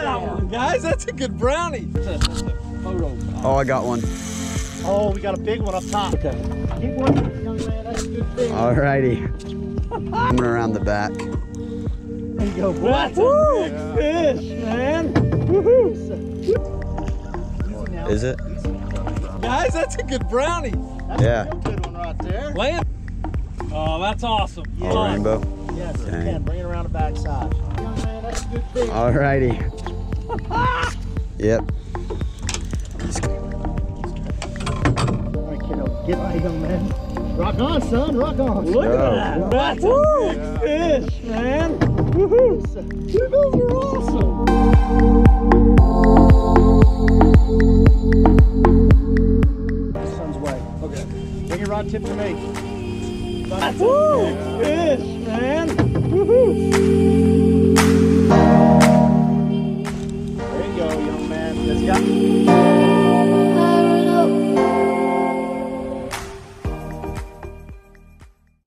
got one, guys. That's a good brownie. Oh, I got one. Oh, we got a big one up top. Okay. Keep working, young man. That's a good thing. Alrighty. Coming around the back. There you go, boy. That's a big fish, man. Woohoo! Is it? Guys, that's a good brownie. That's Yeah. a real good one right there. Land. Oh, that's awesome. Yeah. All rainbow. Yes, you Dang. can. Bring it around the backside. Young man, that's a good thing. Alrighty. Yep. All right, kiddo. Get right, young man. Rock on, son. Rock on. Look at Go. that. That's a big fish, man. Woohoo! You guys are awesome. Son's way. Okay. Bring your rod tip to me. That's a big fish, man. Woohoo! There you go, young man. Let's go.